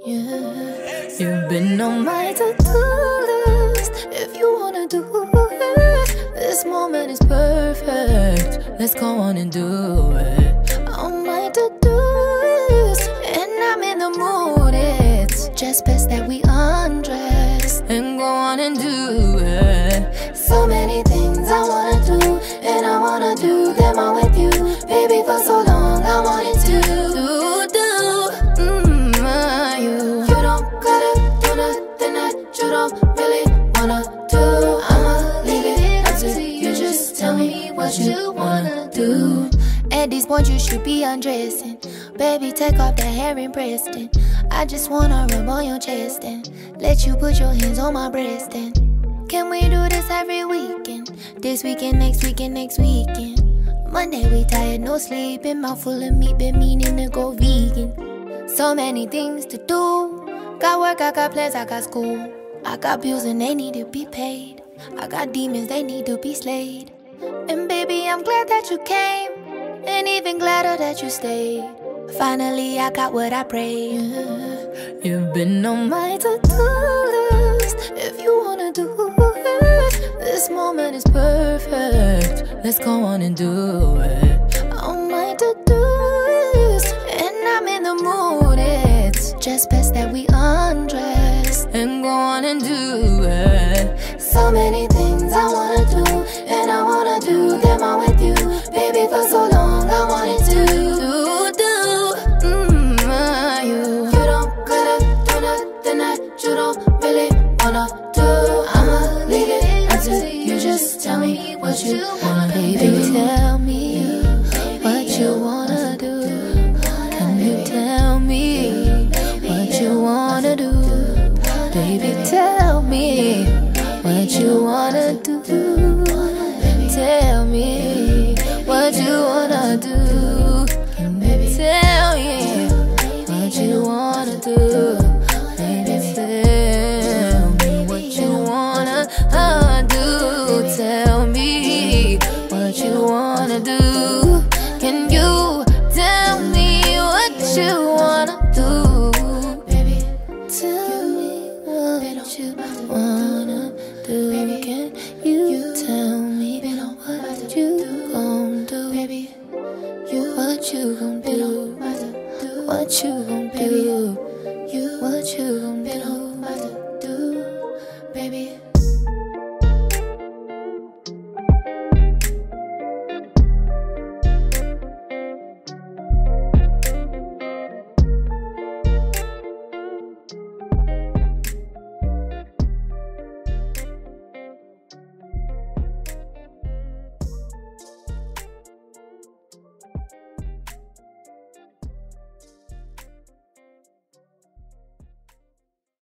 Yeah, you've been on my to-do list. If you wanna do it, this moment is perfect. Let's go on and do it. On my to-do list, and I'm in the mood. It's just best that we undress and go on and do it. So many things I wanna do, and I wanna do them all with you. Baby, for so long I wanted to do. You don't gotta do nothing that you don't really wanna do. I'ma leave it up to you, just tell me what you wanna do. At this point you should be undressing. Baby, take off that Heron Preston. I just wanna rub on your chest and let you put your hands on my breast. And can we do this every weekend? This weekend, next weekend, next weekend. Monday we tired, no sleeping. Mouth full of meat, been meaning to go vegan. So many things to do. Got work, I got plans, I got school. I got bills and they need to be paid. I got demons, they need to be slayed. And baby, I'm glad that you came, and even gladder that you stayed. Finally, I got what I prayed. You've been on my to-do list. If you wanna do it, this moment is perfect. Let's go on and do it. On my to-do list, and I'm in the mood. It's just best that we undress and go on and do it. So many